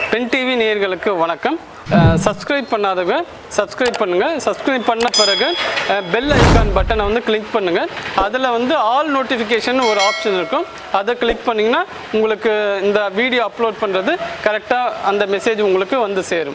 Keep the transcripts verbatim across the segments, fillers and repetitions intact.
Pen TV நேயர்களுக்கு வணக்கம். Subscribe பண்ணாதவங்க சப்ஸ்கிரைப் பண்ணுங்கள். சப்ஸ்கிரைப் பண்ண பிறகு பெல் ஐக்கான் பட்டனை வந்து கிளிக் பண்ணுங்கள். அதில் வந்து ஆல் நோட்டிஃபிகேஷன் ஒரு ஆப்ஷன் இருக்கும். அதை கிளிக் பண்ணிங்கன்னா உங்களுக்கு இந்த வீடியோ அப்லோட் பண்ணுறது கரெக்டாக அந்த மெசேஜ் உங்களுக்கு வந்து சேரும்.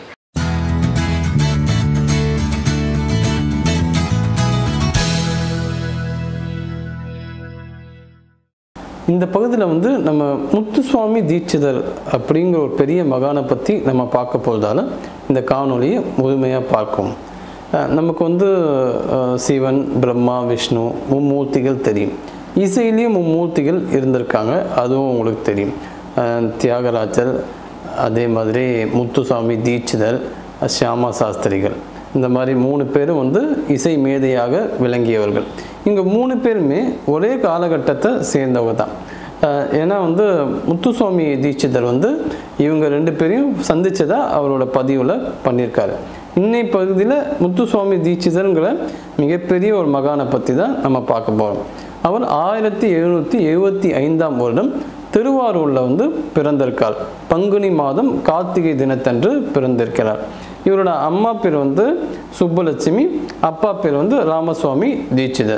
இந்த பகுதியில் வந்து நம்ம முத்துசுவாமி தீட்சிதர் அப்படிங்கிற ஒரு பெரிய மகானை பற்றி நம்ம பார்க்க போகிறதால இந்த காணொலியை முழுமையாக பார்க்கும். நமக்கு வந்து சிவன், பிரம்மா, விஷ்ணு மும்மூர்த்திகள் தெரியும். இசையிலேயும் மும்மூர்த்திகள் இருந்திருக்காங்க, அதுவும் உங்களுக்கு தெரியும். தியாகராஜர், அதே மாதிரி முத்துசுவாமி தீட்சிதர், ஷியாமா சாஸ்திரிகள், இந்த மாதிரி மூணு பேரும் வந்து இசை மேதையாக விளங்கியவர்கள். இங்கே மூணு பேருமே ஒரே காலகட்டத்தை சேர்ந்தவங்க தான். ஏன்னா வந்து முத்துசுவாமி தீட்சிதர் வந்து இவங்க ரெண்டு பேரையும் சந்தித்ததா அவரோட பதிவில் பண்ணியிருக்காரு. இன்னை பகுதியில் முத்துசுவாமி தீட்சிதருங்கிற மிகப்பெரிய ஒரு மகானை பற்றி தான் நம்ம பார்க்க போகிறோம். அவர் ஆயிரத்தி எழுநூற்றி எழுபத்தி ஐந்தாம் வருடம் திருவாரூரில் வந்து பிறந்திருக்கார். பங்குனி மாதம் கார்த்திகை தினத்தன்று பிறந்திருக்கிறார். இவரோட அம்மா பேர் வந்து சுப்புலட்சுமி, அப்பா பேர் வந்து ராமசுவாமி தீட்சிதர்.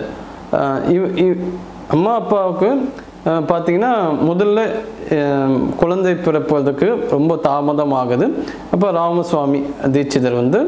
இவ் அம்மா அப்பாவுக்கு பார்த்திங்கன்னா முதல்ல குழந்தை பிறப்பதற்கு ரொம்ப தாமதம் ஆகுது. அப்போ ராமசுவாமி தீட்சிதர் வந்து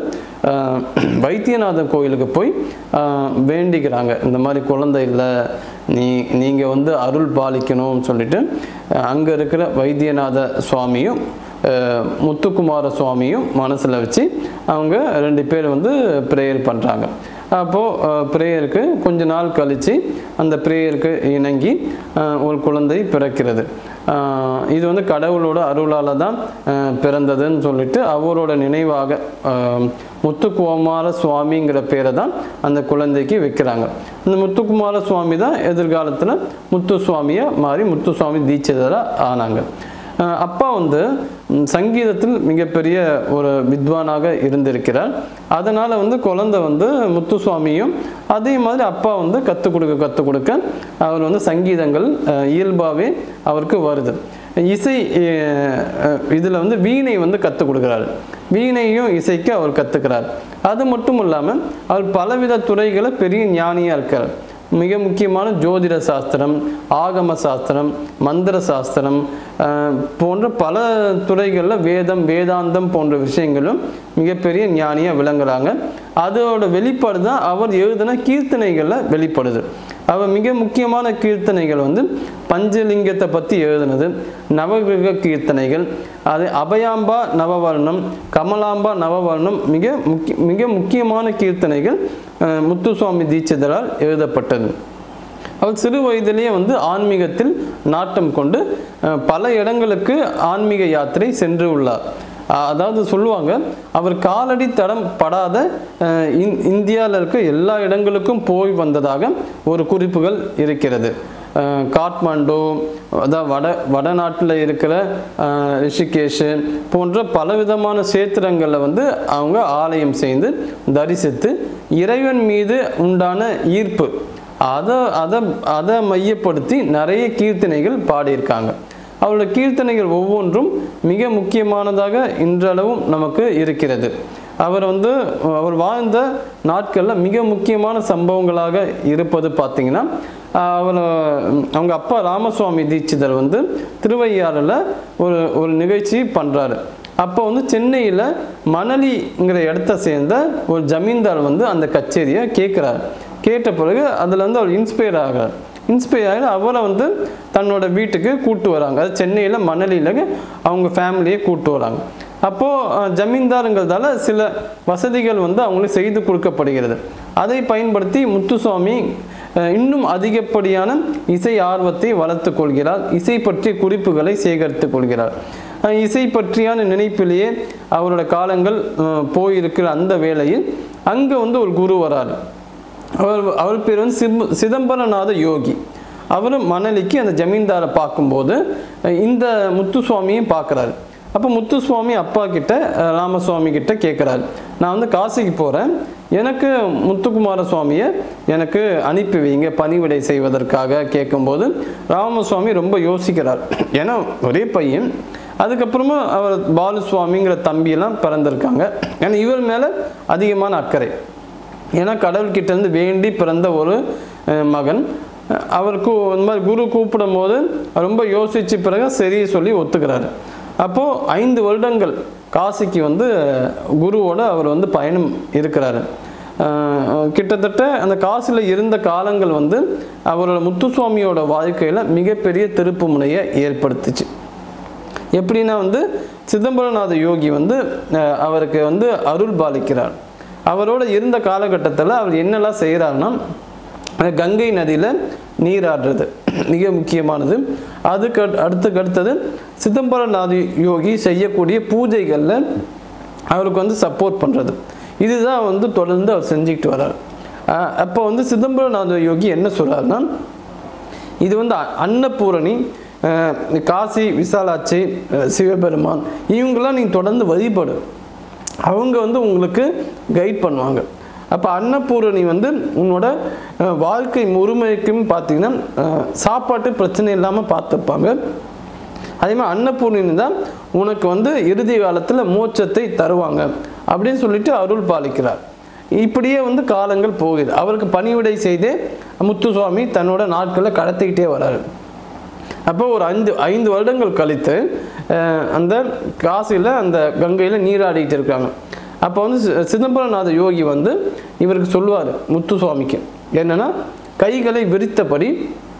வைத்தியநாதன் கோயிலுக்கு போய் வேண்டிக்கிறாங்க, இந்த மாதிரி குழந்தை இல்லை, நீ நீங்கள் வந்து அருள் பாலிக்கணும்னு சொல்லிட்டு அங்கே இருக்கிற வைத்தியநாத சுவாமியும் முத்துக்குமார சுவாமியும் மனசில் வச்சு அவங்க ரெண்டு பேர் வந்து ப்ரேயர் பண்ணுறாங்க. அப்போது ப்ரேயருக்கு கொஞ்ச நாள் கழித்து அந்த ப்ரேயருக்கு இணங்கி ஒரு குழந்தை பிறக்கிறது. இது வந்து கடவுளோட அருளால் தான் பிறந்ததுன்னு சொல்லிட்டு அவரோட நினைவாக முத்துக்குமார சுவாமிங்கிற பேரை தான் அந்த குழந்தைக்கு வைக்கிறாங்க. இந்த முத்துக்குமார சுவாமி தான் எதிர்காலத்தில் முத்துசுவாமியாக மாறி முத்துசுவாமி தீட்சிதராக ஆனாங்க. அப்பா வந்து சங்கீதத்தில் மிகப்பெரிய ஒரு வித்வானாக இருந்திருக்கிறார். அதனால் வந்து குழந்தை வந்து முத்துசுவாமியும் அதே மாதிரி அப்பா வந்து கற்றுக் கொடுக்க கற்றுக் கொடுக்க அவர் வந்து சங்கீதங்கள் இயல்பாகவே அவருக்கு வருது. இசை இதில் வந்து வீணை வந்து கற்றுக் கொடுக்குறாரு. வீணையும் இசைக்கு அவர் கற்றுக்கிறார். அது மட்டும் இல்லாமல் அவர் பலவித துறைகளை பெரிய ஞானியாக இருக்கார். மிக முக்கியமான ஜோதிட சாஸ்திரம், ஆகம சாஸ்திரம், மந்திர சாஸ்திரம் போன்ற பல துறைகளில் வேதம், வேதாந்தம் போன்ற விஷயங்களும் மிகப்பெரிய ஞானியாக விளங்குறாங்க. அதோட வெளிப்பாடு தான் அவர் எழுதின கீர்த்தனைகளில் வெளிப்படுது. அவர் மிக முக்கியமான கீர்த்தனைகள் வந்து பஞ்சலிங்கத்தை பற்றி எழுதினது, நவகிரக கீர்த்தனைகள், அது அபயாம்பா நவவர்ணம், கமலாம்பா நவவர்ணம், மிக முக்கிய மிக முக்கியமான கீர்த்தனைகள் முத்துசுவாமி தீட்சிதரால் எழுதப்பட்டது. அவர் சிறு வயதிலேயே வந்து ஆன்மீகத்தில் நாட்டம் கொண்டு பல இடங்களுக்கு ஆன்மீக யாத்திரை சென்று உள்ளார். அதாவது சொல்லுவாங்க, அவர் காலடி தடம் படாத இந்தியாவில் இருக்க எல்லா இடங்களுக்கும் போய் வந்ததாக ஒரு குறிப்புகள் இருக்கிறது. காட்மாண்டு, அதாவது வட வடநாட்டில் இருக்கிற ரிஷிகேஷ் போன்ற பலவிதமான சேத்திரங்களில் வந்து அவங்க ஆலயம் செய்து தரிசித்து இறைவன் மீது உண்டான ஈர்ப்பு அதை அதை அதை மையப்படுத்தி நிறைய கீர்த்தனைகள் பாடியிருக்காங்க. அவரோட கீர்த்தனைகள் ஒவ்வொன்றும் மிக முக்கியமானதாக இன்றளவும் நமக்கு இருக்கிறது. அவர் வந்து அவர் வாழ்ந்த நாட்களில் மிக முக்கியமான சம்பவங்களாக இருப்பது பார்த்திங்கன்னா, அவர் அவங்க அப்பா ராமசுவாமி தீட்சிதர் வந்து திருவையாறில் ஒரு ஒரு நிகழ்ச்சி பண்ணுறாரு. அப்போ வந்து சென்னையில் மணலிங்கிற இடத்த சேர்ந்த ஒரு ஜமீன்தார் வந்து அந்த கச்சேரியை கேட்குறாரு. கேட்ட பிறகு அதில் வந்து அவர் இன்ஸ்பயர் ஆகிறார். இன்ஸ்பயர் ஆகி அவரை வந்து தன்னோட வீட்டுக்கு கூப்பிட்டு வராங்க. அது சென்னையில் மணலியில் அவங்க ஃபேமிலியை கூப்பிட்டு வராங்க. அப்போது ஜமீன்தாருங்கிறதால சில வசதிகள் வந்து அவங்களுக்கு செய்து கொடுக்கப்படுகிறது. அதை பயன்படுத்தி முத்துசுவாமி இன்னும் அதிகப்படியான இசை ஆர்வத்தை வளர்த்து கொள்கிறார். இசை பற்றிய குறிப்புகளை சேகரித்து கொள்கிறார். இசை பற்றியான நினைப்பிலேயே அவரோட காலங்கள் போயிருக்கிற அந்த வேளையில் அங்கே வந்து ஒரு குரு வராரு. அவர் அவர் பேர் வந்து சிம் சிதம்பரநாத யோகி. அவர் மணலிக்கு அந்த ஜமீன்தாரை பார்க்கும்போது இந்த முத்துசுவாமியும் பார்க்குறாரு. அப்போ முத்துசுவாமி அப்பா கிட்ட ராமசுவாமி கிட்ட கேட்குறாரு, நான் வந்து காசிக்கு போகிறேன், எனக்கு முத்துக்குமார சுவாமியை எனக்கு அனுப்பி வைங்க பணிவிடை செய்வதற்காக கேட்கும்போது ராமசுவாமி ரொம்ப யோசிக்கிறார். ஏன்னா ஒரே பையன், அதுக்கப்புறமா அவர் பாலுசுவாமிங்கிற தம்பியெல்லாம் பிறந்திருக்காங்க. ஏன்னா இவர் மேலே அதிகமான அக்கறை. ஏன்னா கடவுள்கிட்டேருந்து வேண்டி பிறந்த ஒரு மகன். அவருக்கு இந்த மாதிரி குரு கூப்பிடும் போது ரொம்ப யோசித்து பிறகு சரி சொல்லி ஒத்துக்கிறாரு. அப்போது ஐந்து வருடங்கள் காசிக்கு வந்து குருவோட அவர் வந்து பயணம் இருக்கிறாரு. கிட்டத்தட்ட அந்த காசியில் இருந்த காலங்கள் வந்து அவரோட முத்துசுவாமியோட வாழ்க்கையில் மிகப்பெரிய திருப்பு முனையை ஏற்படுத்துச்சு. எப்படின்னா வந்து சிதம்பரநாத யோகி வந்து அவருக்கு வந்து அருள் பாலிக்கிறார். அவரோட இருந்த காலகட்டத்தில் அவர் என்னெல்லாம் செய்கிறாருன்னா, கங்கை நதியில் நீராடுறது மிக முக்கியமானது. அதுக்கு அடுத்துக்கு அடுத்தது சிதம்பரநாத யோகி செய்யக்கூடிய பூஜைகளில் அவருக்கு வந்து சப்போர்ட் பண்ணுறது. இதுதான் வந்து தொடர்ந்து அவர் செஞ்சுக்கிட்டு வர்றார். அப்போ வந்து சிதம்பரநாத யோகி என்ன சொல்கிறாருன்னா, இது வந்து அன்னபூரணி, காசி விசாலாட்சி, சிவபெருமான் இவங்களாம் நீங்கள் தொடர்ந்து வழிபடு, அவங்க வந்து உங்களுக்கு கைட் பண்ணுவாங்க. அப்போ அன்னபூரணி வந்து உன்னோட வாழ்க்கை முழுமைக்கும் பார்த்தீங்கன்னா சாப்பாட்டு பிரச்சனை இல்லாமல் பார்த்துப்பாங்க. அதே மாதிரி அன்னபூரணி தான் உனக்கு வந்து இறுதி காலத்தில் மோட்சத்தை தருவாங்க அப்படின்னு சொல்லிட்டு அருள் பாலிக்கிறார். இப்படியே வந்து காலங்கள் போகுது. அவருக்கு பணிவிடை செய்தே முத்துசுவாமி தன்னோட நாட்களை கடத்திக்கிட்டே வர்றாரு. அப்போ ஒரு ஐந்து ஐந்து வருடங்கள் கழித்து அந்த காசியில் அந்த கங்கையில் நீராடிட்டு இருக்காங்க. அப்போ வந்து சிதம்பரநாத யோகி வந்து இவருக்கு சொல்லுவார் முத்துசுவாமிக்கு என்னன்னா, கைகளை விரித்தபடி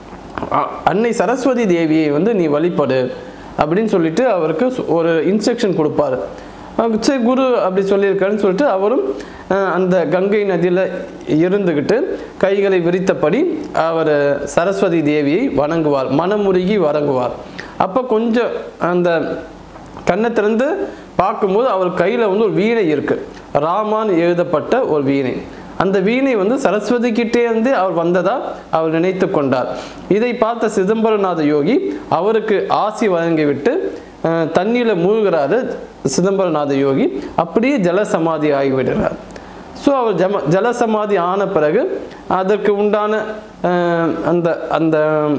அன்னை சரஸ்வதி தேவியை வந்து நீ வழிபடு அப்படின்னு சொல்லிட்டு அவருக்கு ஒரு இன்ஸ்ட்ரக்ஷன் கொடுப்பாரு. சரி குரு அப்படி சொல்லியிருக்காருன்னு சொல்லிட்டு அவரும் அந்த கங்கை நதியில் இருந்துக்கிட்டு கைகளை விரித்தபடி அவர் சரஸ்வதி தேவியை வணங்குவார், மனமுருகி வணங்குவார். அப்போ கொஞ்சம் அந்த கண்ணை திறந்து பார்க்கும்போது அவர் கையில் வந்து ஒரு வீணை இருக்குது, ராமான் எழுதப்பட்ட ஒரு வீணை. அந்த வீணை வந்து சரஸ்வதி கிட்டே இருந்து அவர் வந்ததா அவர் நினைத்து கொண்டார். இதை பார்த்த சிதம்பரநாத யோகி அவருக்கு ஆசி வழங்கிவிட்டு தண்ணியில் மூழ்கிறாரு. சிதம்பரநாத யோகி அப்படியே ஜலசமாதி ஆகிவிடுறார். ஸோ அவர் ஜம ஜலசமாதி ஆன பிறகு அதற்கு உண்டான அந்த அந்த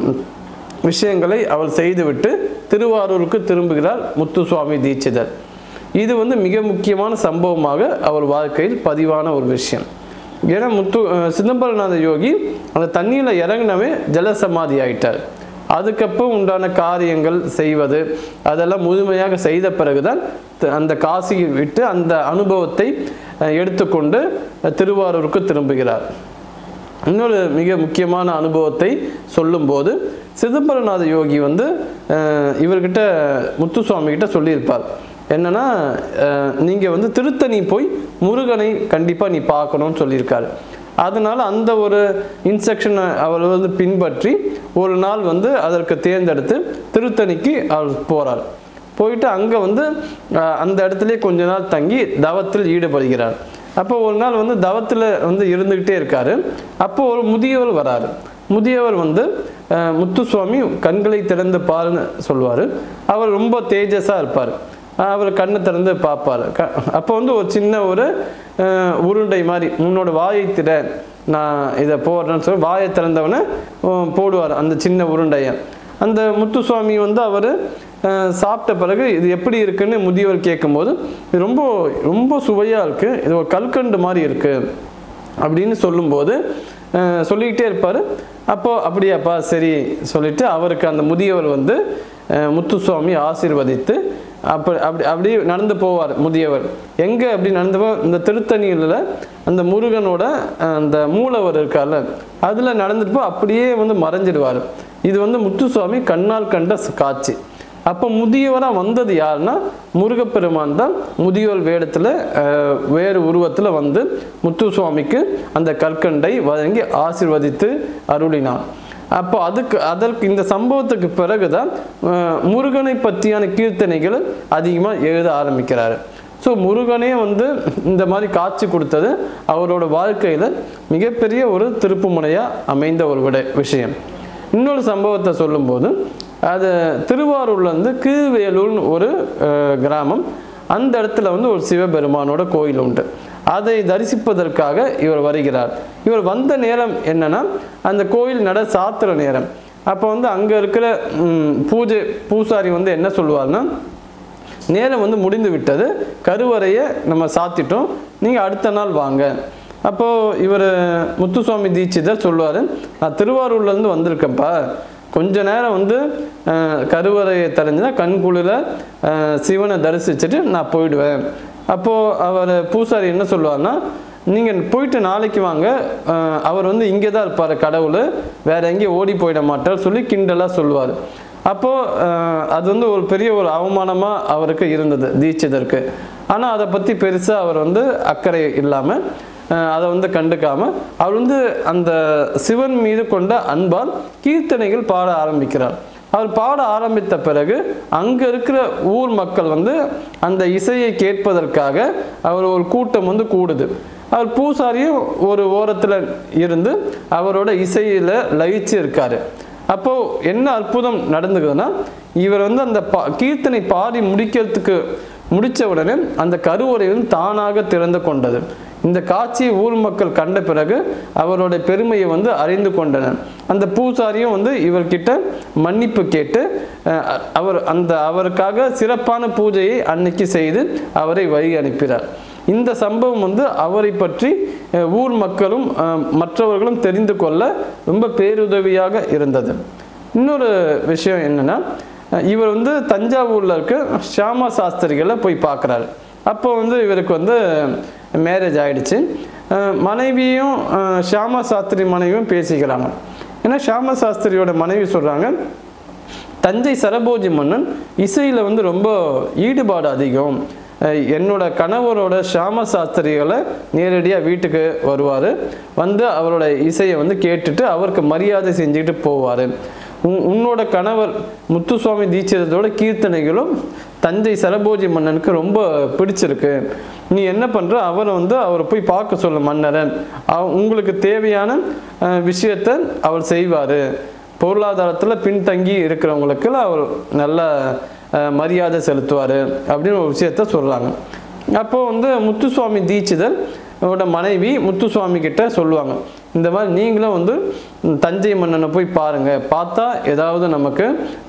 விஷயங்களை அவர் செய்துவிட்டு திருவாரூருக்கு திரும்புகிறார் முத்துசுவாமி தீட்சிதர். இது வந்து மிக முக்கியமான சம்பவமாக அவர் வாழ்க்கையில் பதிவான ஒரு விஷயம். ஏன்னா முத்து சிதம்பரநாத யோகி அந்த தண்ணியில் இறங்கினவே ஜலசமாதி ஆயிட்டார். அதுக்கப்புறம் உண்டான காரியங்கள் செய்வது அதெல்லாம் முழுமையாக செய்த பிறகுதான் அந்த காசியை விட்டு அந்த அனுபவத்தை எடுத்துக்கொண்டு திருவாரூருக்கு திரும்புகிறார். இன்னொரு மிக முக்கியமான அனுபவத்தை சொல்லும்போது சிதம்பரநாத யோகி வந்து இவர்கிட்ட முத்துசுவாமி கிட்ட சொல்லியிருப்பார். என்னன்னா, நீங்கள் வந்து திருத்தணி போய் முருகனை கண்டிப்பாக நீ பார்க்கணும்னு சொல்லியிருக்காரு. அதனால் அந்த ஒரு இன்ஸ்ட்ரக்ஷனை அவர் வந்து பின்பற்றி ஒரு நாள் வந்து அதற்கு தேர்ந்தெடுத்து திருத்தணிக்கு அவர் போகிறார். போயிட்டு அங்கே வந்து அந்த இடத்துலேயே கொஞ்ச நாள் தங்கி தவத்தில் ஈடுபடுகிறார். அப்போ ஒரு நாள் வந்து தவத்தில் வந்து இருந்துக்கிட்டே இருக்கார். அப்போ ஒரு முதியவர் வராரு. முதியவர் வந்து முத்துசுவாமி கண்களை திறந்து பாருன்னு சொல்லுவார். அவர் ரொம்ப தேஜஸாக இருப்பார். அவர் கண்ணை திறந்து பார்ப்பார். க அப்போ வந்து ஒரு சின்ன ஒரு உருண்டை மாதிரி உன்னோட வாயை திற நான் இதை போடுறேன்னு சொல்லி வாயை திறந்தவனை போடுவார் அந்த சின்ன உருண்டையை. அந்த முத்துசுவாமி வந்து அவர் சாப்பிட்ட பிறகு இது எப்படி இருக்குன்னு முதியவர் கேட்கும்போது இது ரொம்ப ரொம்ப சுவையாக இருக்குது, இது ஒரு கல்கண்டு மாதிரி இருக்குது அப்படின்னு சொல்லும்போது சொல்லிக்கிட்டே இருப்பார். அப்போது அப்படியாப்பா சரி சொல்லிவிட்டு அவருக்கு அந்த முதியவர் வந்து முத்துசுவாமி ஆசீர்வதித்து அப்படி அப்படி அப்படி நடந்து போவார். முதியவர் எங்கே அப்படி நடந்து போ இந்த திருத்தணியில் அந்த முருகனோட அந்த மூலவர் இருக்கார்ல அதில் நடந்துட்டு போ அப்படியே வந்து மறைஞ்சிடுவார். இது வந்து முத்துசுவாமி கண்ணால் கண்ட காட்சி. அப்போ முதியவராக வந்தது யாருன்னா முருகப்பெருமான் தான் முதியோர் வேடத்தில் வேறு உருவத்தில் வந்து முத்துசுவாமிக்கு அந்த கற்கண்டை வழங்கி ஆசீர்வதித்து அருளினார். அப்போ அதுக்கு அதற்கு இந்த சம்பவத்துக்கு பிறகுதான் முருகனை பற்றியான கீர்த்தனைகள் அதிகமாக எழுத ஆரம்பிக்கிறாரு. ஸோ முருகனே வந்து இந்த மாதிரி காட்சி கொடுத்தது அவரோட வாழ்க்கையில் மிகப்பெரிய ஒரு திருப்பு முனையாக அமைந்த ஒரு விட விஷயம். இன்னொரு சம்பவத்தை சொல்லும்போது அது திருவாரூர்லேருந்து கீழ்வேலூர்னு ஒரு கிராமம். அந்த இடத்துல வந்து ஒரு சிவபெருமானோட கோயில் உண்டு. அதை தரிசிப்பதற்காக இவர் வருகிறார். இவர் வந்த நேரம் என்னன்னா அந்த கோயில் நட சாத்திர நேரம். அப்போ வந்து அங்கே இருக்கிற பூஜை பூசாரி வந்து என்ன சொல்லுவார்னா, நேரம் வந்து முடிந்து விட்டது, கருவறையை நம்ம சாத்திட்டோம், நீங்கள் அடுத்த நாள் வாங்க. அப்போது இவர் முத்துசுவாமி தீட்சிதர் சொல்லுவார், நான் திருவாரூர்லேருந்து வந்திருக்கேன்ப்பா, கொஞ்ச நேரம் வந்து கருவறையை தெரிஞ்சுன்னா கண்குளிர சிவனை தரிசிச்சுட்டு நான் போயிடுவேன். அப்போது அவர் பூசாரி என்ன சொல்லுவார்னா, நீங்கள் போயிட்டு நாளைக்கு வாங்க, அவர் வந்து இங்கே தான் இருப்பார் கடவுள், வேறு எங்கேயும் ஓடி போயிட மாட்டார் சொல்லி கிண்டலாக சொல்லுவார். அப்போது அது வந்து ஒரு பெரிய ஒரு அவமானமாக அவருக்கு இருந்தது தீட்சிதருக்கு. ஆனால் அதை பற்றி பெருசாக அவர் வந்து அக்கறை இல்லாமல் அதை வந்து கண்டுக்காமல் அவர் வந்து அந்த சிவன் மீது கொண்ட அன்பால் கீர்த்தனைகள் பாட ஆரம்பிக்கிறார். அவர் பாட ஆரம்பித்த பிறகு அங்கே இருக்கிற ஊர் மக்கள் வந்து அந்த இசையை கேட்பதற்காக அவர் ஒரு கூட்டம் வந்து கூடுது. அவர் பூசாரியும் ஒரு ஓரத்தில் இருந்து அவரோட இசையில் லயிச்சு இருக்காரு. அப்போது என்ன அற்புதம் நடந்துக்குதுன்னா, இவர் வந்து அந்த பா கீர்த்தனை பாடி முடிக்கிறதுக்கு முடித்த உடனே அந்த கருவறையில் தானாக திறந்து கொண்டது. இந்த காட்சியை ஊர் மக்கள் கண்ட பிறகு அவருடைய பெருமையை வந்து அறிந்து கொண்டனர். அந்த பூசாரியும் வந்து இவர்கிட்ட மன்னிப்பு கேட்டு அவர் அந்த அவருக்காக சிறப்பான பூஜையை அன்னைக்கு செய்து அவரை வழி அனுப்பினார். இந்த சம்பவம் வந்து அவரை பற்றி ஊர் மக்களும் மற்றவர்களும் தெரிந்து கொள்ள ரொம்ப பேருதவியாக இருந்தது. இன்னொரு விஷயம் என்னன்னா, இவர் வந்து தஞ்சாவூரில் இருக்க ஷியாமா சாஸ்திரிகளை போய் பார்க்குறாரு. அப்போ வந்து இவருக்கு வந்து மேரேஜ் ஆகிடுச்சு. மனைவியும் ஷியாமா சாஸ்திரி மனைவியும் பேசிக்கிறாங்க. ஏன்னா ஷியாமா சாஸ்திரியோட மனைவி சொல்கிறாங்க, தஞ்சை சரபோஜி மன்னன் இசையில் வந்து ரொம்ப ஈடுபாடு அதிகம், என்னோட கணவரோட ஷியாமா சாஸ்திரிகளை நேரடியாக வீட்டுக்கு வருவார், வந்து அவரோட இசையை வந்து கேட்டுட்டு அவருக்கு மரியாதை செஞ்சுக்கிட்டு போவார். உன் உன்னோட கணவர் முத்துசுவாமி தீட்சிதரோட கீர்த்தனைகளும் தஞ்சை சரபோஜி மன்னனுக்கு ரொம்ப பிடிச்சிருக்கு, நீ என்ன பண்ணுற, அவரை வந்து அவரை போய் பார்க்க சொல்ல மன்னரை, உங்களுக்கு தேவையான விஷயத்தை அவர் செய்வார், பொருளாதாரத்தில் பின்தங்கி இருக்கிறவங்களுக்கு அவர் நல்ல மரியாதை செலுத்துவார் அப்படின்னு ஒரு விஷயத்த சொல்கிறாங்க. அப்போது வந்து முத்துசுவாமி தீட்சிதர் அவரோட மனைவி முத்துசுவாமி கிட்ட சொல்லுவாங்க, இந்த மாதிரி நீங்களும் வந்து தஞ்சை மன்னனை போய் பாருங்கள், பார்த்தா ஏதாவது நமக்கு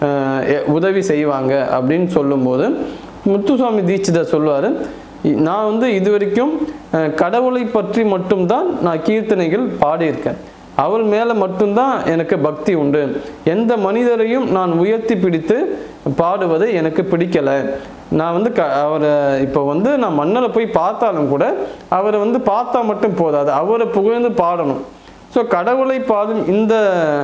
உதவி செய்வாங்க அப்படின்னு சொல்லும்போது முத்துசுவாமி தீட்சிதர் சொல்லுவார், நான் வந்து இது வரைக்கும் கடவுளை பற்றி மட்டும்தான் நான் கீர்த்தனைகள் பாடியிருக்கேன், அவள் மேலே மட்டும்தான் எனக்கு பக்தி உண்டு, எந்த மனிதரையும் நான் உயர்த்தி பிடித்து பாடுவதை எனக்கு பிடிக்கலை, நான் வந்து க அவரை இப்போ வந்து நான் மன்னரை போய் பார்த்தாலும் கூட அவரை வந்து பார்த்தா மட்டும் போதாது, அவரை புகழ்ந்து பாடணும். ஸோ கடவுளை பாடும் இந்த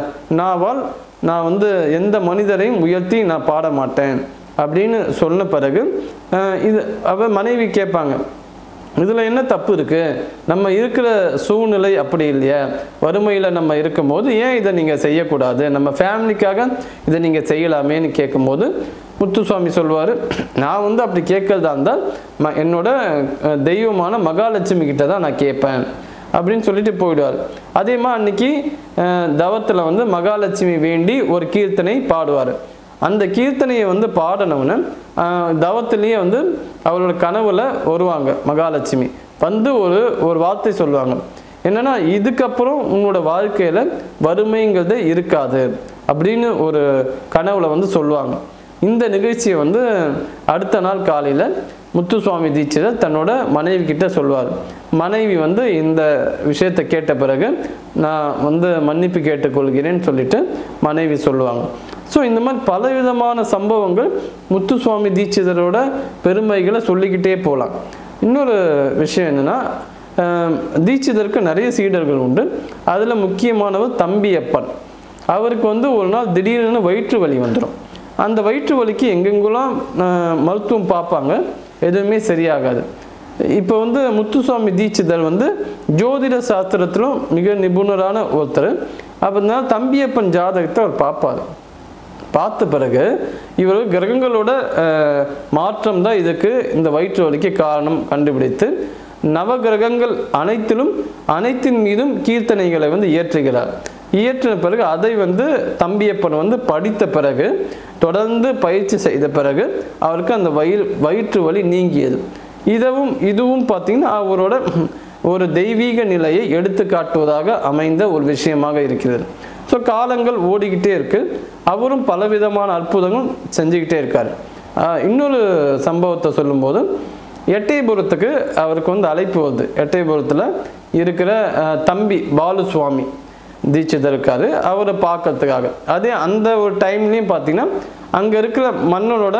நாவால் நான் வந்து எந்த மனிதரையும் உயர்த்தி நான் பாட மாட்டேன் அப்படின்னு சொன்ன பிறகு இது அவ மனைவி கேட்பாங்க, இதில் என்ன தப்பு இருக்குது, நம்ம இருக்கிற சூழ்நிலை அப்படி இல்லையா, வறுமையில் நம்ம இருக்கும்போது ஏன் இதை நீங்கள் செய்யக்கூடாது, நம்ம ஃபேமிலிக்காக இதை நீங்கள் செய்யலாமேன்னு கேட்கும்போது முத்துசுவாமி சொல்வார், நான் வந்து அப்படி கேட்கறதா இருந்தால் ம என்னோட தெய்வமான மகாலட்சுமி கிட்ட தான் நான் கேட்பேன் அப்படின்னு சொல்லிட்டு போயிடுவார். அதே மாதிரி அன்னைக்கு தவத்தில் வந்து மகாலட்சுமி வேண்டி ஒரு கீர்த்தனை பாடுவார். அந்த கீர்த்தனையை வந்து பாடினவுன்னு தவத்திலேயே வந்து அவரோட கனவுல வருவாங்க மகாலட்சுமி, வந்து ஒரு ஒரு வார்த்தை சொல்லுவாங்க, என்னன்னா இதுக்கப்புறம் உங்களோட வாழ்க்கையில் வறுமைங்கிறது இருக்காது அப்படின்னு ஒரு கனவுல வந்து சொல்லுவாங்க. இந்த நிகழ்ச்சியை வந்து அடுத்த நாள் காலையில் முத்துசுவாமி தீட்சிதர் தன்னோட மனைவி கிட்ட சொல்வார். மனைவி வந்து இந்த விஷயத்தை கேட்ட பிறகு நான் வந்து மன்னிப்பு கேட்டுக்கொள்கிறேன்னு சொல்லிட்டு மனைவி சொல்லுவாங்க. ஸோ இந்த மாதிரி பலவிதமான சம்பவங்கள் முத்துசுவாமி தீட்சிதரோட பெருமைகளை சொல்லிக்கிட்டே போகலாம். இன்னொரு விஷயம் என்னென்னா, தீட்சிதருக்கு நிறைய சீடர்கள் உண்டு. அதில் முக்கியமானவர் தம்பியப்பன். அவருக்கு வந்து ஒரு நாள் திடீர்னு வயிற்று வலி வந்துடும். அந்த வயிற்று வலிக்கு எங்கெங்கெல்லாம் மருத்துவம் பார்ப்பாங்க, எதுவுமே சரியாகாது. இப்போ வந்து முத்துசுவாமி தீட்சிதர் வந்து ஜோதிட சாஸ்திரத்திலும் மிக நிபுணரான ஒருத்தர். அப்படினால தம்பியப்பன் ஜாதகத்தை அவர் பார்ப்பார். பார்த்த பிறகு இவர் கிரகங்களோட மாற்றம் தான் இதுக்கு இந்த வயிற்று வலிக்கு காரணம் கண்டுபிடித்து நவகிரகங்கள் அனைத்திலும் அனைத்தின் மீதும் கீர்த்தனைகளை வந்து இயற்றுகிறார். இயற்றின பிறகு அதை வந்து தம்பியப்பன் வந்து படித்த பிறகு தொடர்ந்து பயிற்சி செய்த பிறகு அவருக்கு அந்த வயிறு வயிற்று வலி நீங்கியது. இதுவும் இதுவும் பார்த்தீங்கன்னா அவரோட ஒரு தெய்வீக நிலையை எடுத்து காட்டுவதாக அமைந்த ஒரு விஷயமாக இருக்கிறது. ஸோ காலங்கள் ஓடிக்கிட்டே இருக்கு. அவரும் பலவிதமான அற்புதங்களும் செஞ்சுக்கிட்டே இருக்கார். இன்னொரு சம்பவத்தை சொல்லும்போது எட்டயபுரத்துக்கு அவருக்கு வந்து அழைப்பு வருது. எட்டயபுரத்தில் இருக்கிற தம்பி பாலுசுவாமி தீட்சிதர் இருக்காரு, அவரை பார்க்கறதுக்காக. அதே அந்த ஒரு டைம்லேயும் பார்த்தீங்கன்னா அங்கே இருக்கிற மன்னனோட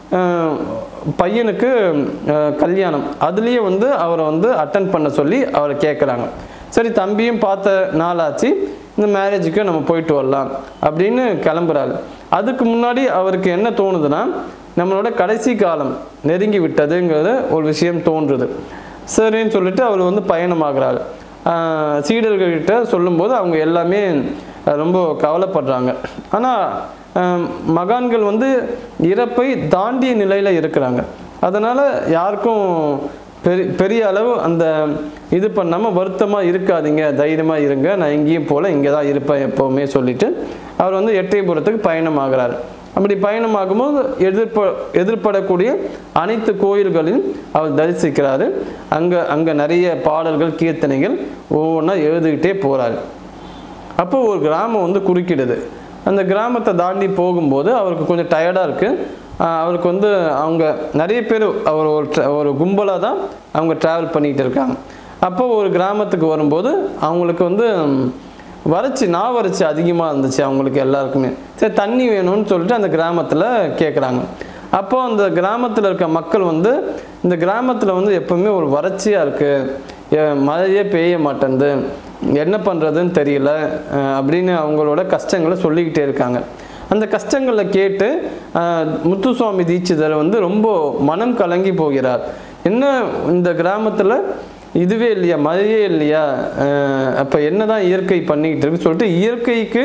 பையனுக்கு கல்யாணம், அதுலேயே வந்து அவரை வந்து அட்டன் பண்ண சொல்லி அவரை கேட்குறாங்க. சரி, தம்பியும் பார்த்த நாளாச்சு, இந்த மேரேஜுக்கு நம்ம போயிட்டு வரலாம் அப்படின்னு கிளம்புறாரு. அதுக்கு முன்னாடி அவருக்கு என்ன தோணுதுன்னா, நம்மளோட கடைசி காலம் நெருங்கி விட்டதுங்கிறது ஒரு விஷயம் தோன்றுது. சரின்னு சொல்லிட்டு அவர் வந்து பயணமாகிறாரு. சீடர்கள்கிட்ட சொல்லும்போது அவங்க எல்லாமே ரொம்ப கவலைப்படுறாங்க. ஆனால் மகான்கள் வந்து இறப்பை தாண்டிய நிலையில் இருக்கிறாங்க. அதனால் யாருக்கும் பெரிய பெரிய அளவு அந்த இது பண்ணாமல் வருத்தமாக இருக்காதீங்க, தைரியமாக இருங்க, நான் எங்கேயும் போல இங்கே தான் இருப்பேன் எப்போவுமே சொல்லிட்டு அவர் வந்து எட்டயபுரத்துக்கு பயணமாகிறார். அப்படி பயணமாகும்போது எதிர்ப்ப எதிர்படக்கூடிய அனைத்து கோயில்களையும் அவர் தரிசிக்கிறாரு. அங்கே அங்கே நிறைய பாடல்கள், கீர்த்தனைகள் ஒவ்வொன்றா எழுதிக்கிட்டே போகிறாரு. அப்போ ஒரு கிராமம் வந்து குறுக்கிடுது. அந்த கிராமத்தை தாண்டி போகும்போது அவருக்கு கொஞ்சம் டயர்டாக இருக்குது. அவருக்கு வந்து அவங்க நிறைய பேர் அவர் ஒரு ஒரு கும்பலாக தான் அவங்க ட்ராவல் பண்ணிக்கிட்டு இருக்காங்க. அப்போ ஒரு கிராமத்துக்கு வரும்போது அவங்களுக்கு வந்து வறட்சி, நான் வறட்சி அதிகமாக இருந்துச்சு அவங்களுக்கு எல்லாருக்குமே. சரி, தண்ணி வேணும்னு சொல்லிட்டு அந்த கிராமத்தில் கேட்குறாங்க. அப்போ அந்த கிராமத்தில் இருக்க மக்கள் வந்து இந்த கிராமத்தில் வந்து எப்பவுமே ஒரு வறட்சியாக இருக்குது, மழையே பெய்ய மாட்டேங்குது, என்ன பண்ணுறதுன்னு தெரியல அப்படின்னு அவங்களோட கஷ்டங்களை சொல்லிக்கிட்டே இருக்காங்க. அந்த கஷ்டங்களை கேட்டு முத்துசுவாமி தீட்சிதர் வந்து ரொம்ப மனம் கலங்கி போகிறார். என்ன இந்த கிராமத்தில் இதுவே இல்லையா, மழையே இல்லையா, அப்போ என்ன தான் இயற்கை பண்ணிக்கிட்டு இருக்குன்னு சொல்லிட்டு இயற்கைக்கு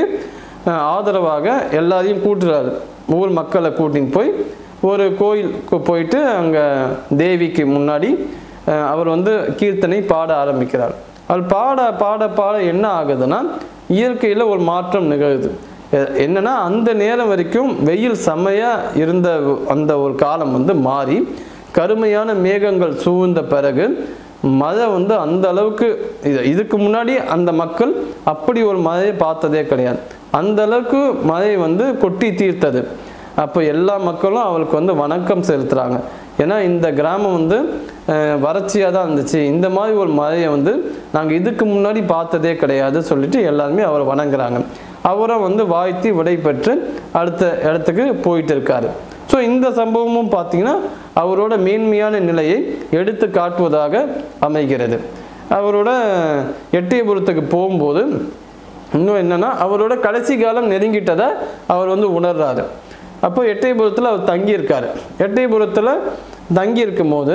ஆதரவாக எல்லாரையும் கூட்டுறாரு. ஊர் மக்களை கூட்டின்னு போய் ஒரு கோயிலுக்கு போயிட்டு அங்கே தேவிக்கு முன்னாடி அவர் வந்து கீர்த்தனை பாட ஆரம்பிக்கிறார். அவர் பாட பாட பாட என்ன ஆகுதுன்னா இயற்கையில் ஒரு மாற்றம் நிகழுது. என்னன்னா அந்த நேரம் வரைக்கும் வெயில் செம்மையாக இருந்த அந்த ஒரு காலம் வந்து மாறி கருமையான மேகங்கள் சூழ்ந்த பிறகு மழை வந்து அந்த அளவுக்கு இது இதுக்கு முன்னாடி அந்த மக்கள் அப்படி ஒரு மழையை பார்த்ததே கிடையாது. அந்த அளவுக்கு மழை வந்து கொட்டி தீர்த்தது. அப்போ எல்லா மக்களும் அவருக்கு வந்து வணக்கம் செலுத்துகிறாங்க. ஏன்னா இந்த கிராமம் வந்து வறட்சியாக தான் இருந்துச்சு, இந்த மாதிரி ஒரு மழையை வந்து நாங்கள் இதுக்கு முன்னாடி பார்த்ததே கிடையாது சொல்லிட்டு எல்லாருமே அவரை வணங்குறாங்க. அவரை வந்து வாழ்த்தி விடை பெற்று அடுத்த இடத்துக்கு போயிட்டு இருக்காரு. ஸோ இந்த சம்பவமும் பார்த்தீங்கன்னா அவரோட மேன்மையான நிலையை எடுத்து காட்டுவதாக அமைகிறது. அவரோட எட்டயபுரத்துக்கு போகும்போது இன்னும் என்னன்னா அவரோட கடைசி காலம் நெருங்கிட்டதை அவர் வந்து உணர்றாரு. அப்போ எட்டயபுரத்தில் அவர் தங்கியிருக்காரு. எட்டயபுரத்தில் தங்கி இருக்கும் போது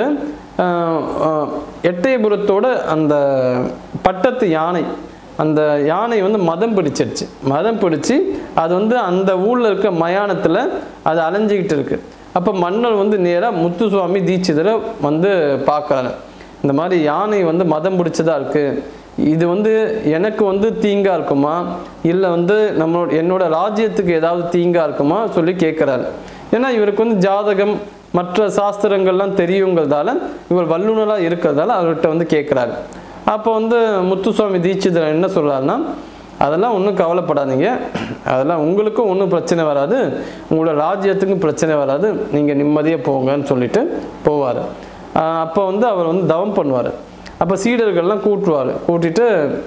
எட்டயபுரத்தோட அந்த பட்டத்து யானை, அந்த யானை வந்து மதம் பிடிச்சிருச்சு. மதம் பிடிச்சி அது வந்து அந்த ஊரில் இருக்க மயானத்தில் அது அலைஞ்சிக்கிட்டு இருக்கு. அப்போ மன்னர் வந்து நேராக முத்துசுவாமி தீட்சிதரை வந்து பார்க்குறாரு. இந்த மாதிரி யானை வந்து மதம் பிடிச்சதா இருக்குது, இது வந்து எனக்கு வந்து தீங்கா இருக்குமா, இல்லை வந்து நம்மளோட என்னோட ராஜ்யத்துக்கு ஏதாவது தீங்கா இருக்குமா சொல்லி கேட்குறாரு. ஏன்னா இவருக்கு வந்து ஜாதகம் மற்ற சாஸ்திரங்கள்லாம் தெரியுங்கிறதால, இவர் வல்லுநராக இருக்கிறதால அவர்கிட்ட வந்து கேட்குறாரு. அப்போ வந்து முத்துசுவாமி தீட்சிதர் என்ன சொல்கிறாருன்னா, அதெல்லாம் ஒன்றும் கவலைப்படாதீங்க, அதெல்லாம் உங்களுக்கும் ஒன்றும் பிரச்சனை வராது, உங்களோட ராஜ்யத்துக்கும் பிரச்சனை வராது, நீங்கள் நிம்மதியாக போங்கன்னு சொல்லிட்டு போவார். அப்போ வந்து அவர் வந்து தவம் பண்ணுவார். அப்போ சீடர்கள்லாம் கூட்டுவார். கூட்டிட்டு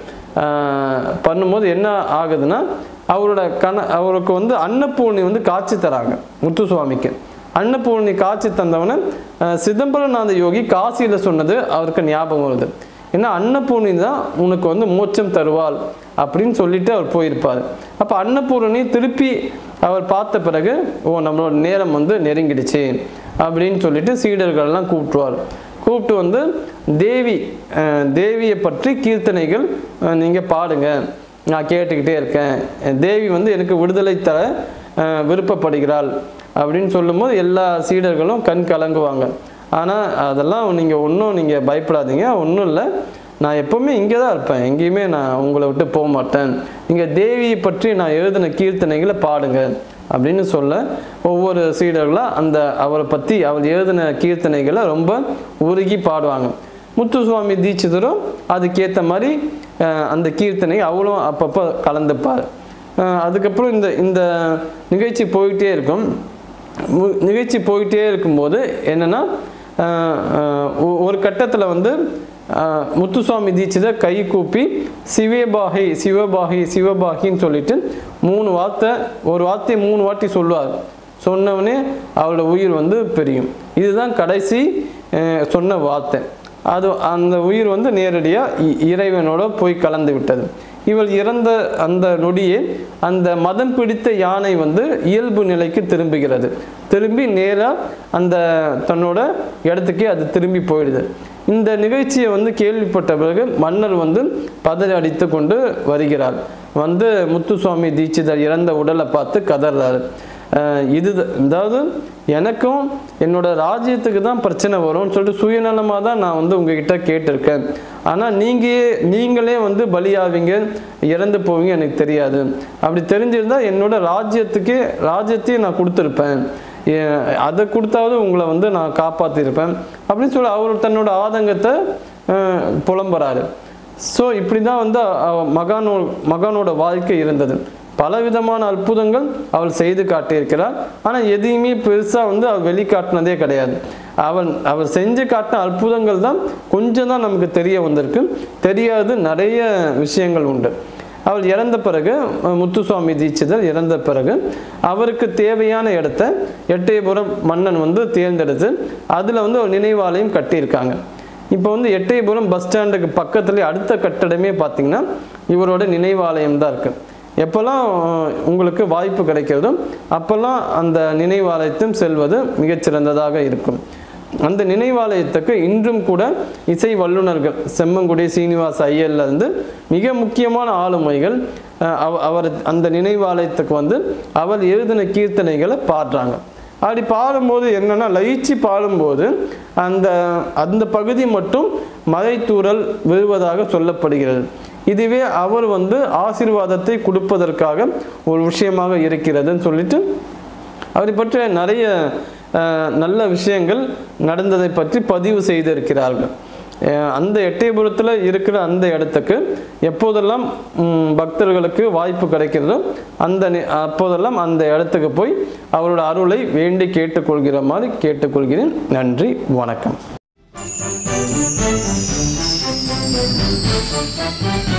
பண்ணும்போது என்ன ஆகுதுன்னா அவரோட கண அவருக்கு வந்து அன்னபூர்ணி வந்து காட்சி தராங்க. முத்துசுவாமிக்கு அன்னபூர்ணி காட்சி தந்தவன சிதம்பரநாத யோகி காசியில் சொன்னது அவருக்கு ஞாபகம் வருது. ஏன்னா அன்னபூர்ணி தான் உனக்கு வந்து மோட்சம் தருவாள் அப்படின்னு சொல்லிட்டு அவர் போயிருப்பார். அப்போ அன்னபூர்ணி திருப்பி அவர் பார்த்த பிறகு ஓ நம்மளோட நேரம் வந்து நெருங்கிடுச்சு அப்படின்னு சொல்லிட்டு சீடர்கள்லாம் கூப்பிட்டுவார். கூப்பிட்டு வந்து தேவி தேவியை பற்றி கீர்த்தனைகள் நீங்கள் பாடுங்க, நான் கேட்டுக்கிட்டே இருக்கேன், தேவி வந்து எனக்கு விடுதலை தர விருப்பப்படுகிறாள் அப்படின்னு சொல்லும்போது எல்லா சீடர்களும் கண் கலங்குவாங்க. ஆனால் அதெல்லாம் நீங்கள் ஒன்றும் நீங்கள் பயப்படாதீங்க, ஒன்றும் இல்லை, நான் எப்போவுமே இங்கே தான் இருப்பேன், எங்கேயுமே நான் உங்களை விட்டு போக மாட்டேன், நீங்கள் தேவியை பற்றி நான் எழுதின கீர்த்தனைகளை பாடுங்க அப்படின்னு சொல்ல ஒவ்வொரு சீடர்களாக அந்த அவரை பற்றி அவர் எழுதின கீர்த்தனைகளை ரொம்ப உருகி பாடுவாங்க. முத்துசுவாமி தீட்சிதரும் அதுக்கேற்ற மாதிரி அந்த கீர்த்தனை அவ்வளோ அப்பப்போ கலந்துப்பார். அதுக்கப்புறம் இந்த இந்த நிகழ்ச்சி போயிட்டே இருக்கும். நிகழ்ச்சி போயிட்டே இருக்கும்போது என்னென்னா ஒரு கட்டத்தில் வந்து முத்துசுவாமி தீட்சிதர் கை கூப்பி சிவபாகி சிவபாகி சிவபாகின்னு சொல்லிட்டு மூணு வார்த்தை ஒரு வார்த்தையை மூணு வாட்டி சொல்லுவார். சொன்னவனே அவளோட உயிர் வந்து பிரியும். இதுதான் கடைசி சொன்ன வார்த்தை. அது அந்த உயிர் வந்து நேரடியாக இறைவனோட போய் கலந்து விட்டது. இவள் இறந்த அந்த நொடியே அந்த மதம் பிடித்த யானை வந்து இயல்பு நிலைக்கு திரும்புகிறது. திரும்பி நேராக அந்த தன்னோட இடத்துக்கே அது திரும்பி போயிடுது. இந்த நிகழ்ச்சியை வந்து கேள்விப்பட்ட பிறகு மன்னர் வந்து பதறி அடித்து கொண்டு வருகிறார். வந்து முத்துசுவாமி தீட்சிதர் இறந்த உடலை பார்த்து கதறாரு. இது அதாவது எனக்கும் என்னோட ராஜ்யத்துக்கு தான் பிரச்சனை வரும்னு சொல்லிட்டு சுயநலமாக தான் நான் வந்து உங்ககிட்ட கேட்டிருக்கேன். ஆனால் நீங்கள் நீங்களே வந்து பலியாவீங்க, இறந்து போவீங்க எனக்கு தெரியாது. அப்படி தெரிஞ்சிருந்தால் என்னோட ராஜ்யத்துக்கே ராஜ்யத்தையும் நான் கொடுத்துருப்பேன், அதை கொடுத்தாவது உங்களை வந்து நான் காப்பாற்றிருப்பேன் அப்படின்னு சொல்லி அவர் தன்னோட ஆதங்கத்தை புலம்புறாரு. ஸோ இப்படி தான் வந்து மகானோ மகானோட வாழ்க்கை இருந்தது. பலவிதமான அற்புதங்கள் அவள் செய்து காட்டியிருக்கிறார். ஆனால் எதையுமே பெருசாக வந்து அவள் வெளிக்காட்டினதே கிடையாது. அவள் அவர் செஞ்சு காட்டின அற்புதங்கள் தான் கொஞ்சம் தான் நமக்கு தெரிய வந்திருக்கு. தெரியாது நிறைய விஷயங்கள் உண்டு. அவள் இறந்த பிறகு முத்துசுவாமி தீட்சிதர் இறந்த பிறகு அவருக்கு தேவையான இடத்த எட்டயபுரம் மன்னன் வந்து தேர்ந்தெடுத்து அதில் வந்து ஒரு நினைவாலயம் கட்டியிருக்காங்க. இப்போ வந்து எட்டயபுரம் பஸ் ஸ்டாண்டுக்கு பக்கத்துலேயே அடுத்த கட்டடமே பார்த்திங்கன்னா இவரோட நினைவாலயம் தான் இருக்குது. எப்போல்லாம் உங்களுக்கு வாய்ப்பு கிடைக்கிறதோ அப்போல்லாம் அந்த நினைவாலயத்தையும் செல்வது மிகச்சிறந்ததாக இருக்கும். அந்த நினைவாலயத்துக்கு இன்றும் கூட இசை வல்லுநர்கள் செம்மங்குடி சீனிவாச ஐயர்லேருந்து மிக முக்கியமான ஆளுமைகள் அவர் அந்த நினைவாலயத்துக்கு வந்து அவர் எழுதின கீர்த்தனைகளை பாடுறாங்க. அப்படி பாடும்போது என்னென்னா லயிச்சு பாடும்போது அந்த அந்த பகுதி மட்டும் மழைத்தூறல் விழுவதாக சொல்லப்படுகிறது. இதுவே அவர் வந்து ஆசீர்வாதத்தை கொடுப்பதற்காக ஒரு விஷயமாக இருக்கிறதுன்னு சொல்லிட்டு அவரை பற்றி நிறைய நல்ல விஷயங்கள் நடந்ததை பற்றி பதிவு செய்திருக்கிறார்கள். அந்த எட்டயபுரத்தில் இருக்கிற அந்த இடத்துக்கு எப்போதெல்லாம் பக்தர்களுக்கு வாய்ப்பு கிடைக்கிறதோ அந்த அப்போதெல்லாம் அந்த இடத்துக்கு போய் அவரோட அருளை வேண்டி கேட்டுக்கொள்கிற மாதிரி கேட்டுக்கொள்கிறேன். நன்றி, வணக்கம்.